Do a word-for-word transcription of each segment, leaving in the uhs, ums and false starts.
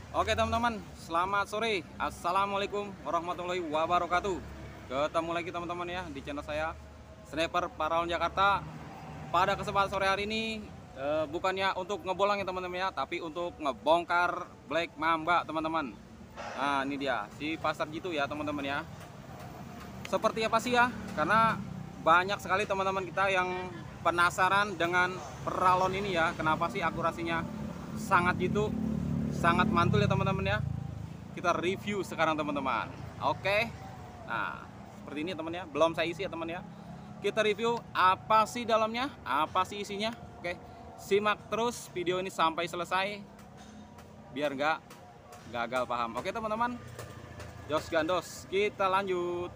Oke teman-teman, selamat sore. Assalamualaikum warahmatullahi wabarakatuh. Ketemu lagi teman-teman ya di channel saya Sniper Paralon Jakarta. Pada kesempatan sore hari ini eh, bukannya untuk ngebolang ya teman-teman ya, tapi untuk ngebongkar Black Mamba teman-teman. Nah ini dia si pasar gitu ya teman-teman ya. Seperti apa sih ya? Karena banyak sekali teman-teman kita yang penasaran dengan peralon ini ya. Kenapa sih akurasinya sangat gitu, sangat mantul ya teman-teman ya. Kita review sekarang teman-teman. Oke. Nah, seperti ini teman ya. Belum saya isi ya teman ya. Kita review apa sih dalamnya, apa sih isinya. Oke. Simak terus video ini sampai selesai biar nggak gagal paham. Oke teman-teman. Jos gandos, kita lanjut.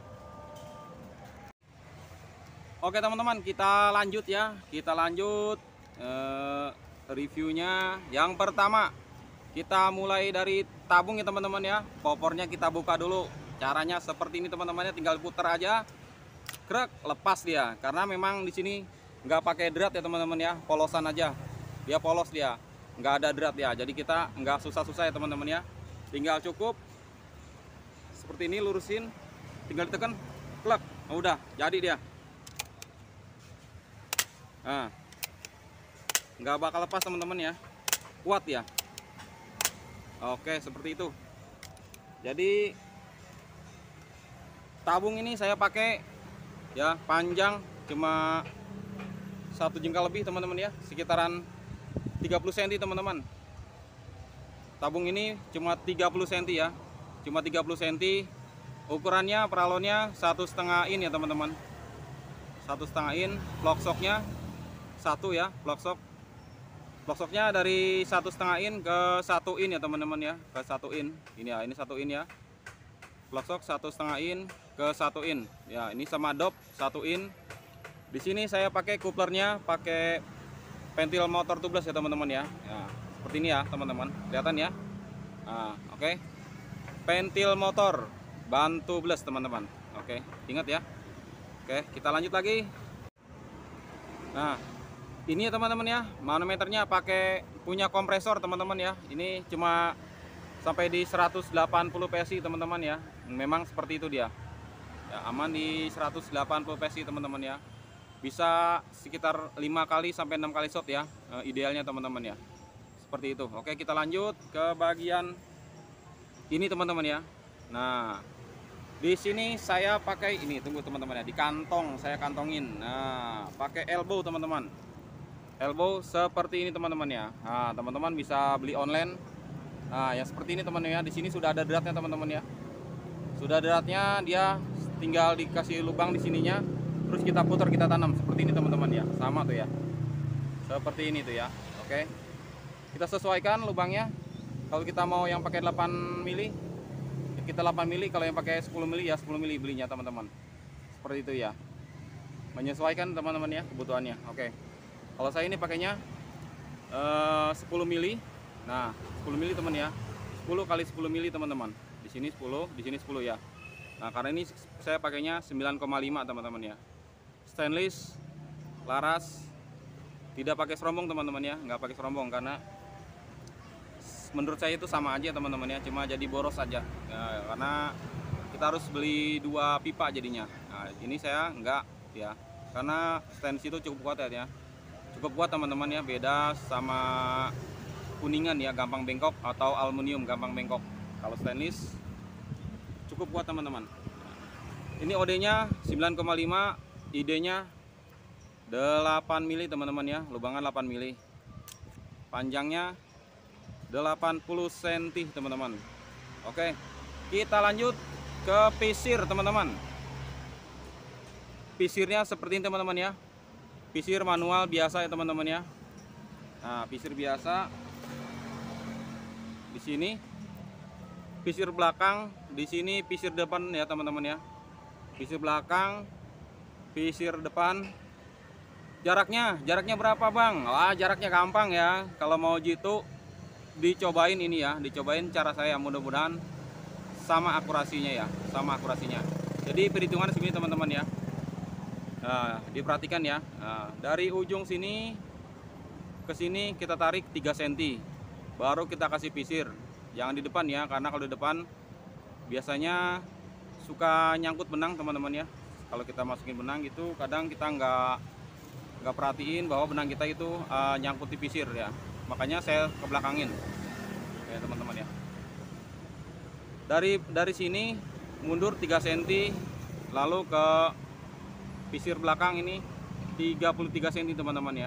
Oke teman-teman, kita lanjut ya. Kita lanjut eh, reviewnya. Yang pertama, kita mulai dari tabung ya teman-teman ya. Popornya kita buka dulu. Caranya seperti ini teman-teman ya, tinggal putar aja. Krek, lepas dia. Karena memang di sini nggak pakai drat ya teman-teman ya, polosan aja. Dia polos dia, nggak ada drat ya. Jadi kita nggak susah-susah ya teman-teman ya. Tinggal cukup seperti ini, lurusin, tinggal ditekan, klek, udah jadi dia. Nah, nggak bakal lepas teman-teman ya, kuat ya. Oke seperti itu. Jadi tabung ini saya pakai ya, panjang cuma satu jengkal lebih teman-teman ya, sekitaran tiga puluh sentimeter teman-teman. Tabung ini cuma tiga puluh sentimeter ya, cuma tiga puluh sentimeter. Ukurannya peralonnya satu setengah in ya teman-teman, satu setengah in. Locksoknya satu ya, locksok locksoknya dari satu setengah in ke satu in ya teman-teman ya, ke satu in. Ini ya, ini satu in ya. Locksok satu setengah in ke satu in ya. Ini sama dop satu in. Di sini saya pakai kuplernya, pakai pentil motor tubeless ya teman-teman ya. Ya seperti ini ya teman-teman, kelihatan ya. Nah, oke okay. Pentil motor ban tubeless teman-teman. Oke, okay. Ingat ya. Oke, okay, kita lanjut lagi. Nah, ini ya teman-teman ya, manometernya pakai punya kompresor teman-teman ya. Ini cuma sampai di seratus delapan puluh P S I teman-teman ya. Memang seperti itu dia ya, aman di seratus delapan puluh P S I teman-teman ya. Bisa sekitar lima kali sampai enam kali shot ya, e, idealnya teman-teman ya. Seperti itu. Oke, kita lanjut ke bagian ini teman-teman ya. Nah, di sini saya pakai ini, tunggu teman-teman ya, di kantong saya kantongin. Nah, pakai elbow teman-teman. Elbow seperti ini teman-teman ya. Nah, teman-teman bisa beli online. Nah, yang seperti ini teman-teman ya. Di sini sudah ada dratnya teman-teman ya. Sudah dratnya, dia tinggal dikasih lubang di sininya. Terus kita putar, kita tanam seperti ini teman-teman ya. Sama tuh ya. Seperti ini tuh ya. Oke. Kita sesuaikan lubangnya. Kalau kita mau yang pakai delapan mili, kita delapan mili. Kalau yang pakai sepuluh mili ya sepuluh mili belinya teman-teman. Seperti itu ya. Menyesuaikan teman-teman ya kebutuhannya. Oke. Kalau saya ini pakainya uh, sepuluh mili. Nah, sepuluh mili teman ya. sepuluh kali sepuluh mili teman-teman. Di sini sepuluh, di sini sepuluh ya. Nah, karena ini saya pakainya sembilan koma lima teman-teman ya. Stainless, laras, tidak pakai serombong teman-teman ya. Nggak pakai serombong karena menurut saya itu sama aja teman-teman ya. Cuma jadi boros aja. Ya, karena kita harus beli dua pipa jadinya. Nah, ini saya nggak ya. Karena stainless itu cukup kuat ya. Cukup kuat teman-teman ya, beda sama kuningan ya, gampang bengkok, atau aluminium gampang bengkok. Kalau stainless cukup kuat teman-teman. Ini O D-nya sembilan koma lima, I D-nya delapan mili teman-teman ya, lubangan delapan mili. Panjangnya delapan puluh sentimeter teman-teman. Oke, kita lanjut ke pisir teman-teman. Pisirnya seperti ini teman-teman ya. Pisir manual biasa ya teman-teman ya. Nah, pisir biasa di sini, pisir belakang di sini, pisir depan ya teman-teman ya. Pisir belakang, pisir depan. Jaraknya, jaraknya berapa bang? Wah, jaraknya gampang ya. Kalau mau jitu, dicobain ini ya, dicobain cara saya. Mudah-mudahan sama akurasinya ya, sama akurasinya. Jadi perhitungan segini teman-teman ya. Nah, diperhatikan ya. Nah, dari ujung sini ke sini kita tarik tiga sentimeter. Baru kita kasih pisir. jangan di depan ya, karena kalau di depan biasanya suka nyangkut benang teman-teman ya. Kalau kita masukin benang gitu, kadang kita nggak nggak perhatiin bahwa benang kita itu uh, nyangkut di pisir ya. Makanya saya ke belakangin ya teman-teman ya. Dari dari sini mundur tiga sentimeter, lalu ke pisir belakang ini tiga puluh tiga sentimeter teman-teman ya.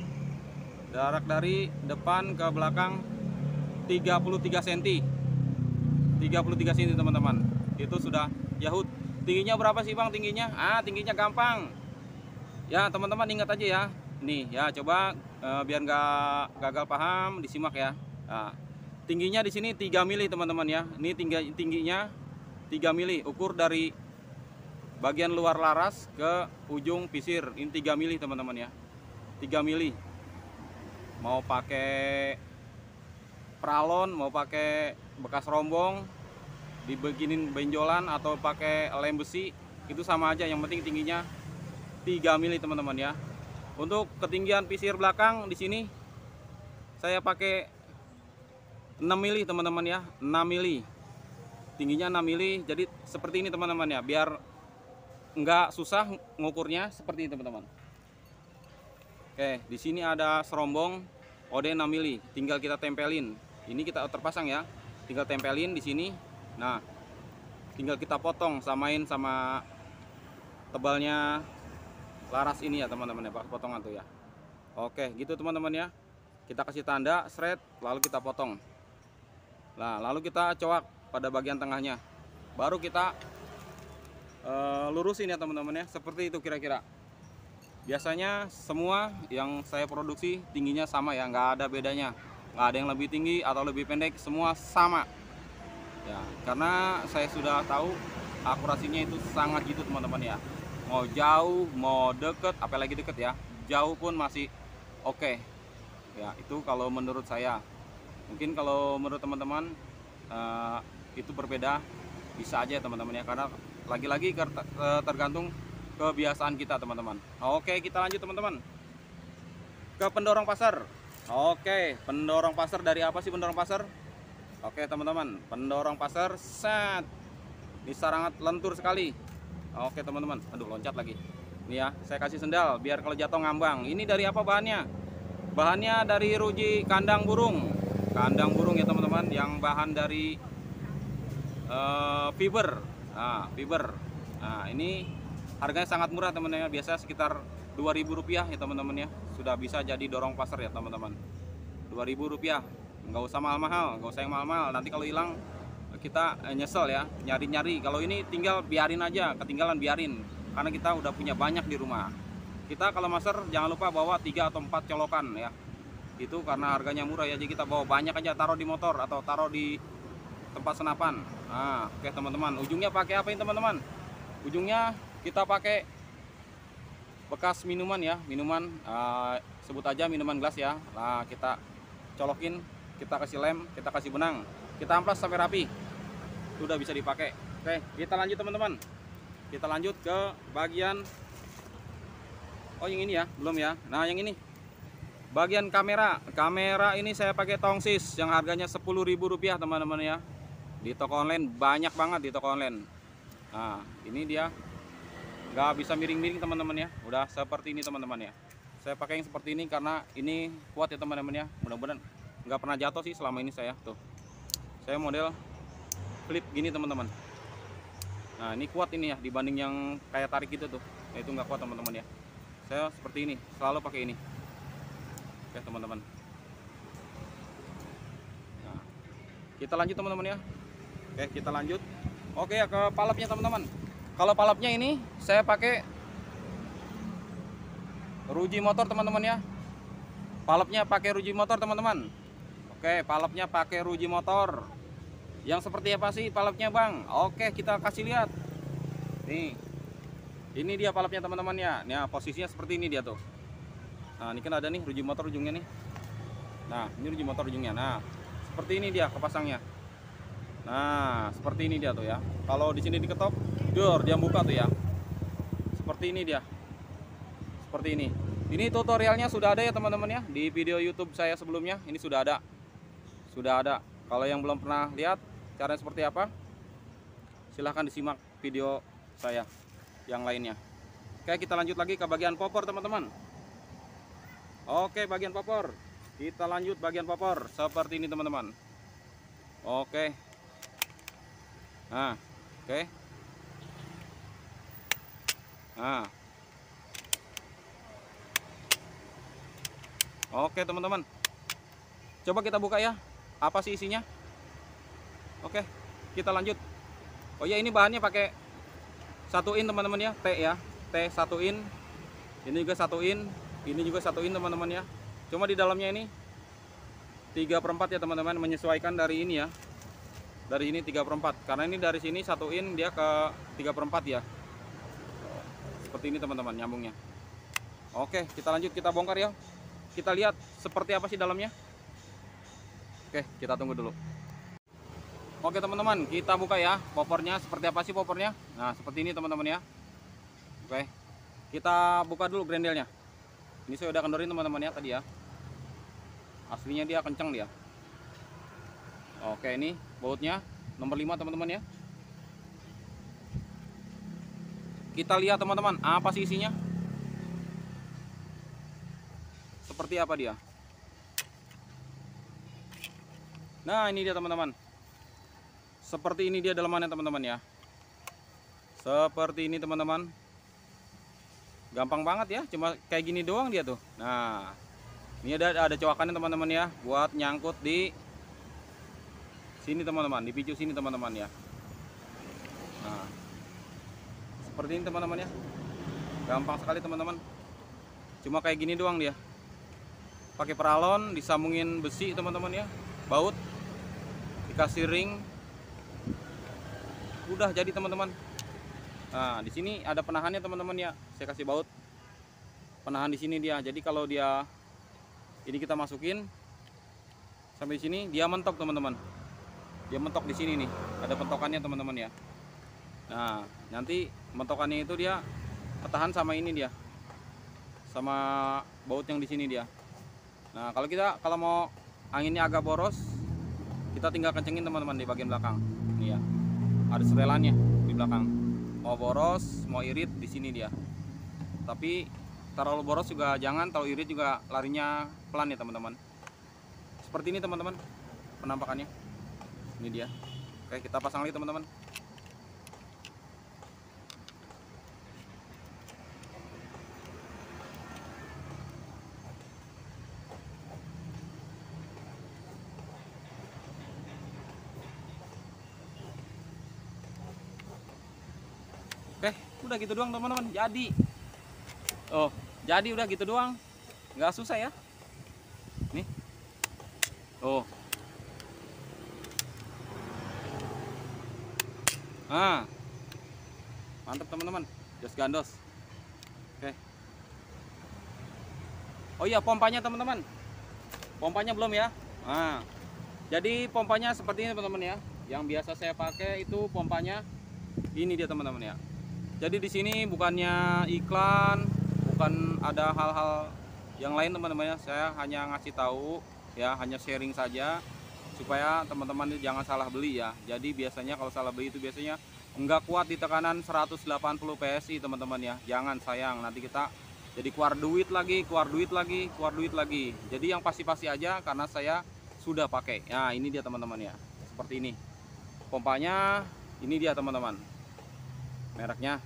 Jarak dari depan ke belakang tiga puluh tiga sentimeter. tiga puluh tiga sentimeter teman-teman. Itu sudah Yahud. Tingginya berapa sih Bang tingginya? Ah, tingginya gampang. Ya, teman-teman ingat aja ya. Nih, ya coba eh, biar nggak gagal paham, disimak ya. Nah, tingginya di sini tiga mili teman-teman ya. Ini tinggi tingginya tiga mili, ukur dari bagian luar laras ke ujung pisir. Ini tiga mili teman-teman ya. tiga mili. Mau pakai pralon, mau pakai bekas rombong, dibeginin benjolan atau pakai lem besi, itu sama aja, yang penting tingginya tiga mili teman-teman ya. Untuk ketinggian pisir belakang di sini saya pakai enam mili teman-teman ya, enam mili. Tingginya enam mili. Jadi seperti ini teman-teman ya, biar nggak susah ngukurnya seperti ini teman-teman. Oke, di sini ada serombong O D enam mili, tinggal kita tempelin. Ini kita terpasang ya, tinggal tempelin di sini. Nah, tinggal kita potong, samain sama tebalnya laras ini ya teman-teman ya, potongan tuh ya. Oke, gitu teman-teman ya. Kita kasih tanda shred, lalu kita potong. Nah, lalu kita coak pada bagian tengahnya. Baru kita uh, lurusin ya teman-teman ya, seperti itu kira-kira. Biasanya semua yang saya produksi tingginya sama ya, nggak ada bedanya. Nggak ada yang lebih tinggi atau lebih pendek, semua sama. Ya, karena saya sudah tahu akurasinya itu sangat gitu teman-teman ya. Mau jauh, mau deket, apalagi deket ya, jauh pun masih oke okay. Ya, itu kalau menurut saya. Mungkin kalau menurut teman-teman uh, itu berbeda, bisa aja teman-teman ya, karena lagi-lagi tergantung kebiasaan kita teman-teman. Oke, kita lanjut teman-teman ke pendorong pasar. Oke, pendorong pasar dari apa sih pendorong pasar? Oke teman-teman, pendorong pasar set. Ini sangat lentur sekali. Oke teman-teman, aduh loncat lagi. Ini ya, saya kasih sendal biar kalau jatuh ngambang. Ini dari apa bahannya? Bahannya dari ruji kandang burung. Kandang burung ya teman-teman, yang bahan dari uh, fiber. Nah, fiber. Nah, ini harganya sangat murah teman-teman. Biasa sekitar dua ribu rupiah ya teman-teman ya. Sudah bisa jadi dorong pasar ya teman-teman. dua ribu rupiah. Nggak usah mahal-mahal, nggak usah yang mahal-mahal. Nanti kalau hilang kita nyesel ya, nyari-nyari. Kalau ini tinggal biarin aja, ketinggalan biarin, karena kita udah punya banyak di rumah. Kita kalau master jangan lupa bawa tiga atau empat colokan ya. Itu karena harganya murah ya, jadi kita bawa banyak aja, taruh di motor atau taruh di tempat senapan. Nah, oke teman-teman, ujungnya pakai apa ini teman-teman? Ujungnya kita pakai bekas minuman ya, minuman uh, sebut aja minuman gelas ya. Nah, kita colokin, kita kasih lem, kita kasih benang, kita amplas sampai rapi, sudah bisa dipakai. Oke, kita lanjut teman-teman. Kita lanjut ke bagian, oh yang ini ya, belum ya. Nah yang ini, bagian kamera. Kamera ini saya pakai tongsis yang harganya sepuluh ribu rupiah teman-teman ya. Di toko online banyak banget, di toko online. Nah ini dia, nggak bisa miring-miring teman-teman ya. Udah seperti ini teman-teman ya. Saya pakai yang seperti ini karena ini kuat ya teman-teman ya. Mudah-mudahan nggak pernah jatuh sih selama ini saya tuh. Saya model flip gini teman-teman. Nah ini kuat ini ya, dibanding yang kayak tarik gitu tuh. Nah, itu nggak kuat teman-teman ya. Saya seperti ini, selalu pakai ini. Oke teman-teman. Nah, kita lanjut teman-teman ya. Oke kita lanjut. Oke ya, ke palapnya teman-teman. Kalau palapnya ini saya pakai ruji motor teman-teman ya. Palapnya pakai ruji motor teman-teman. Oke, palapnya pakai ruji motor. Yang seperti apa sih palapnya bang? Oke, kita kasih lihat. Nih, ini dia palapnya teman-teman ya. Nah, posisinya seperti ini dia tuh. Nah, ini kan ada nih ruji motor ujungnya nih. Nah, ini ruji motor ujungnya. Nah, seperti ini dia kepasangnya. Nah, seperti ini dia tuh ya. Kalau di sini diketok, dor, dia buka tuh ya. Seperti ini dia. Seperti ini. Ini tutorialnya sudah ada ya teman-teman ya. Di video YouTube saya sebelumnya ini sudah ada. Sudah ada. Kalau yang belum pernah lihat caranya seperti apa, silahkan disimak video saya yang lainnya. Oke, kita lanjut lagi ke bagian popor teman-teman. Oke, bagian popor. Kita lanjut bagian popor seperti ini teman-teman. Oke. Nah, oke. Nah. Oke teman-teman. Coba kita buka ya. Apa sih isinya? Oke, kita lanjut. Oh ya, ini bahannya pakai satu in teman-teman ya, T ya. T satu in. Ini juga satu in. Ini juga satu in teman-teman ya. Cuma di dalamnya ini tiga per empat ya teman-teman, menyesuaikan dari ini ya. Dari ini tiga per empat. Karena ini dari sini satu in, dia ke tiga per empat ya. Seperti ini teman-teman nyambungnya. Oke, kita lanjut, kita bongkar ya. Kita lihat seperti apa sih dalamnya. Oke, kita tunggu dulu. Oke teman-teman, kita buka ya popornya. Seperti apa sih popornya? Nah, seperti ini teman-teman ya. Oke, kita buka dulu grendelnya. Ini saya udah kendorin teman-teman ya tadi ya. Aslinya dia kenceng dia. Oke, ini bautnya nomor lima teman-teman ya. Kita lihat teman-teman, apa sih isinya? Seperti apa dia? Nah, ini dia teman-teman. Seperti ini dia dalamannya teman-teman ya. Seperti ini teman-teman. Gampang banget ya, cuma kayak gini doang dia tuh. Nah, ini ada ada coakannya teman-teman ya, buat nyangkut di sini teman-teman, di picu sini teman-teman ya. Nah, seperti ini teman-teman ya. Gampang sekali teman-teman. Cuma kayak gini doang dia. Pakai peralon, disambungin besi teman-teman ya. Baut, dikasih ring, udah jadi teman-teman. Nah, di sini ada penahannya teman-teman ya. Saya kasih baut penahan di sini dia. Jadi kalau dia ini kita masukin sampai sini, dia mentok teman-teman. Dia mentok di sini nih. Ada pentokannya teman-teman ya. Nah, nanti mentokannya itu dia ketahan sama ini dia, sama baut yang di sini dia. Nah, kalau kita kalau mau anginnya agak boros, kita tinggal kencengin teman-teman di bagian belakang. Ini ya. Ada setelannya di belakang. Mau boros, mau irit di sini dia. Tapi terlalu boros juga jangan, terlalu irit juga larinya pelan ya teman-teman. Seperti ini teman-teman penampakannya. Ini dia. Oke, kita pasang lagi teman-teman. Oke, udah gitu doang teman-teman. Jadi, oh, jadi udah gitu doang. Nggak susah ya. Nih, oh, ah, mantap teman-teman. Jos gandos. Oke. Oh iya, pompanya teman-teman. Pompanya belum ya. Nah, jadi pompanya seperti ini teman-teman ya. Yang biasa saya pakai itu pompanya ini dia teman-teman ya. Jadi di sini bukannya iklan, bukan ada hal-hal yang lain teman-teman ya. Saya hanya ngasih tahu ya, hanya sharing saja supaya teman-teman jangan salah beli ya. Jadi biasanya kalau salah beli itu biasanya enggak kuat di tekanan seratus delapan puluh P S I teman-teman ya. Jangan, sayang, nanti kita jadi keluar duit lagi, keluar duit lagi, keluar duit lagi. Jadi yang pasti-pasti aja karena saya sudah pakai. Nah, ini dia teman-teman ya. Seperti ini. Pompanya ini dia teman-teman. Mereknya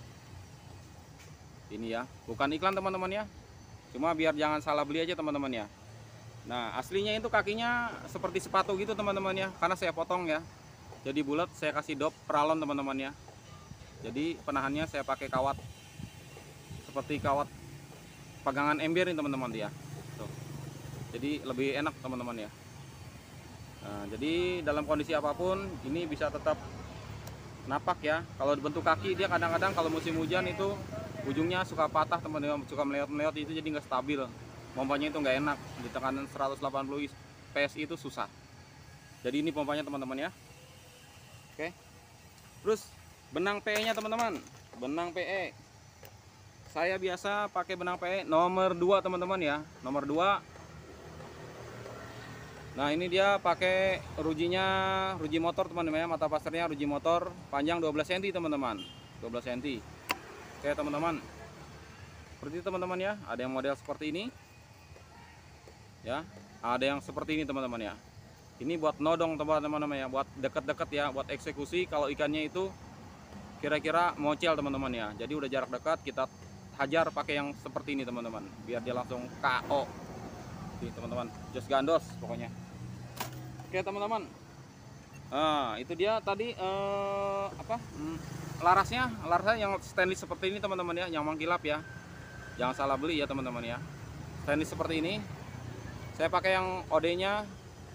ini ya, bukan iklan teman-teman ya, cuma biar jangan salah beli aja teman-teman ya. Nah, aslinya itu kakinya seperti sepatu gitu teman-teman ya, karena saya potong ya, jadi bulat. Saya kasih dop peralon teman-teman ya. Jadi penahannya saya pakai kawat seperti kawat pegangan ember nih teman-teman ya. Tuh. Jadi lebih enak teman-teman ya. Nah, jadi dalam kondisi apapun ini bisa tetap napak ya. Kalau dibentuk kaki dia kadang-kadang kalau musim hujan itu ujungnya suka patah teman-teman, suka meleot-meleot, itu jadi nggak stabil. Pompanya itu nggak enak di tekanan seratus delapan puluh P S I itu susah. Jadi ini pompanya teman-teman ya. Oke. Terus benang P E nya teman-teman. Benang P E. Saya biasa pakai benang P E nomor dua teman-teman ya. Nomor dua. Nah ini dia pakai rujinya, ruji motor teman-teman ya, mata pasarnya ruji motor, panjang dua belas sentimeter teman-teman, dua belas sentimeter. Oke teman-teman, seperti itu teman-teman ya, ada yang model seperti ini ya, ada yang seperti ini teman-teman ya. Ini buat nodong teman-teman ya, buat deket-deket ya, buat eksekusi kalau ikannya itu kira-kira mocel teman-teman ya. Jadi udah jarak dekat kita hajar pakai yang seperti ini teman-teman, biar dia langsung K O. Oke teman-teman, just gandos pokoknya. Oke teman-teman, nah itu dia tadi eh, apa hmm, larasnya, larasnya yang stainless seperti ini teman-teman ya, yang mengkilap ya, jangan salah beli ya teman-teman ya. Stainless seperti ini, saya pakai yang O D-nya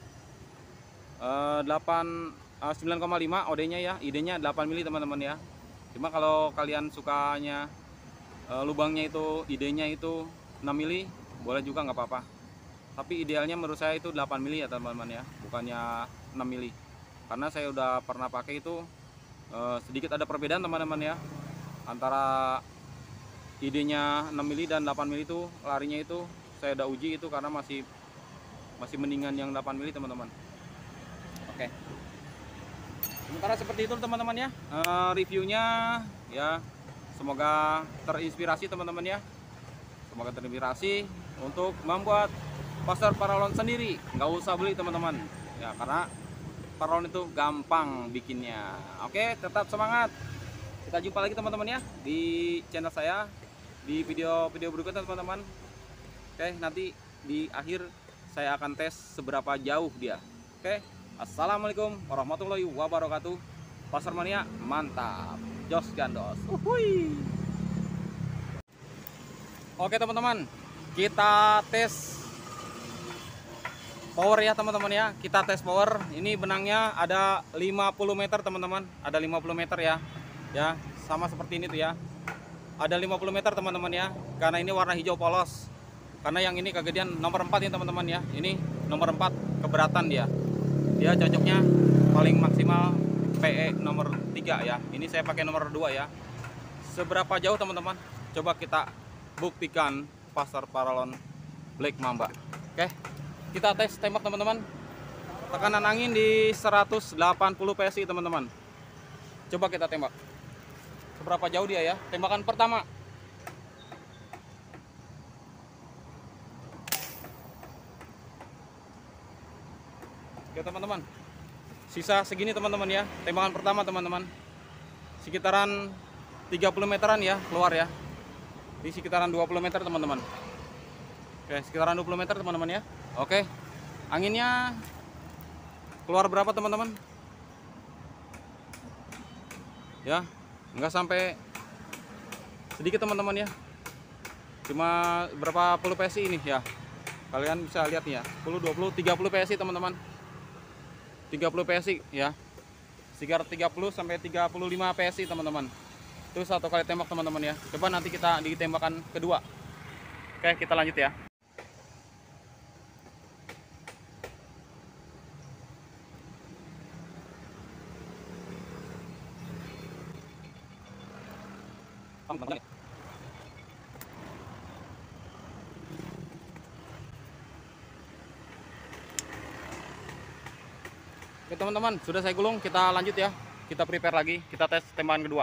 eh, delapan sembilan koma lima O D-nya ya, I D-nya delapan mili teman-teman ya. Cuma kalau kalian sukanya e, lubangnya itu I D-nya itu enam mili, boleh juga nggak apa-apa. Tapi idealnya menurut saya itu delapan mili ya teman-teman ya, bukannya enam mili. Karena saya udah pernah pakai itu e, sedikit ada perbedaan teman-teman ya, antara I D-nya enam mili dan delapan mili itu larinya itu saya udah uji itu karena masih masih mendingan yang delapan mili teman-teman. Oke. Sementara seperti itu teman-teman ya, e, reviewnya ya, semoga terinspirasi teman-teman ya, semoga terinspirasi untuk membuat pasar paralon sendiri, nggak usah beli teman-teman ya, karena paralon itu gampang bikinnya. Oke, tetap semangat, kita jumpa lagi teman-teman ya di channel saya di video-video berikutnya teman-teman. Oke, nanti di akhir saya akan tes seberapa jauh dia. Oke, assalamualaikum warahmatullahi wabarakatuh. Pasar mania mantap, jos gandos. Uhuy. Oke teman-teman, kita tes power ya teman-teman ya, kita tes power. Ini benangnya ada lima puluh meter teman-teman, ada lima puluh meter ya, ya sama seperti ini tuh ya, ada lima puluh meter teman-teman ya, karena ini warna hijau polos. Karena yang ini kegedean nomor empat ya teman-teman ya, ini nomor empat keberatan dia. Dia cocoknya paling maksimal P E nomor tiga ya. Ini saya pakai nomor dua ya. Seberapa jauh teman-teman? Coba kita buktikan pasar paralon Black Mamba. Oke, kita tes tembak teman-teman. Tekanan angin di seratus delapan puluh P S I teman-teman. Coba kita tembak. Seberapa jauh dia ya? Tembakan pertama. Oke teman-teman, sisa segini teman-teman ya, tembakan pertama teman-teman, sekitaran tiga puluh meteran ya keluar ya, di sekitaran dua puluh meter teman-teman. Oke, sekitaran dua puluh meter teman-teman ya. Oke, anginnya keluar berapa teman-teman ya, nggak sampai sedikit teman-teman ya, cuma berapa puluh P S I ini ya, kalian bisa lihat nih ya, sepuluh, dua puluh, tiga puluh P S I teman-teman, tiga puluh P S I ya, sekitar tiga puluh sampai tiga puluh lima P S I teman-teman. Itu satu kali tembak teman-teman ya. Coba nanti kita di tembakan kedua. Oke, kita lanjut ya. Oke teman-teman, sudah saya gulung, kita lanjut ya. Kita prepare lagi, kita tes tembakan kedua.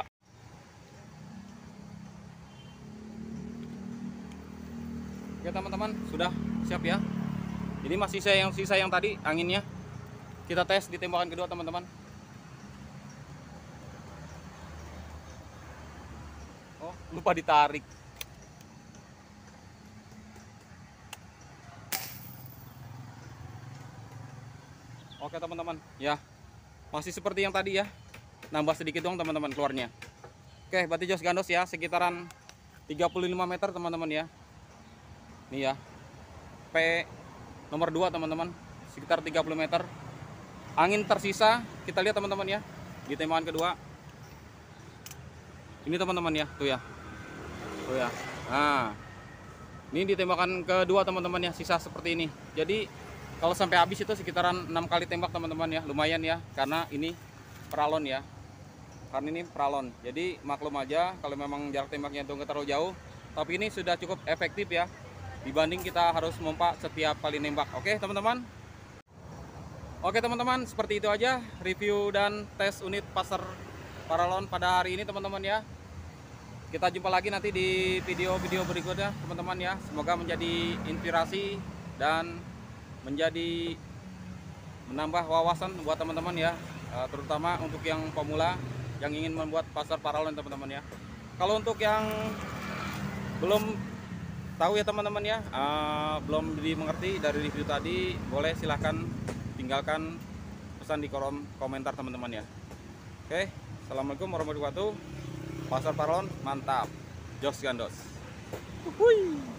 Oke teman-teman, sudah siap ya. Ini masih sisa yang sisa yang tadi anginnya. Kita tes di tembakan kedua teman-teman. Oh, lupa ditarik. Oke teman-teman, ya masih seperti yang tadi ya, nambah sedikit doang teman-teman keluarnya. Oke, berarti jos gandos ya, sekitaran tiga puluh lima meter teman-teman ya. Nih ya, P nomor dua teman-teman, sekitar tiga puluh meter. Angin tersisa, kita lihat teman-teman ya, di tembakan kedua. Ini teman-teman ya, tuh ya, tuh ya. Nah, ini di tembakan kedua teman-teman ya, sisa seperti ini. Jadi kalau sampai habis itu sekitaran enam kali tembak teman-teman ya, lumayan ya, karena ini pralon ya, karena ini pralon. Jadi maklum aja kalau memang jarak tembaknya itu nggak terlalu jauh, tapi ini sudah cukup efektif ya, dibanding kita harus memompa setiap kali nembak. Oke teman-teman. Oke teman-teman, seperti itu aja review dan tes unit pasar paralon pada hari ini teman-teman ya. Kita jumpa lagi nanti di video-video berikutnya teman-teman ya. Semoga menjadi inspirasi dan menjadi menambah wawasan buat teman-teman ya, terutama untuk yang pemula yang ingin membuat pasar paralon teman-teman ya. Kalau untuk yang belum tahu ya teman-teman ya, uh, belum dimengerti dari review tadi, boleh silahkan tinggalkan pesan di kolom komentar teman-teman ya. Oke, assalamualaikum warahmatullahi wabarakatuh. Pasar paralon mantap, jos gandos. Uhuy.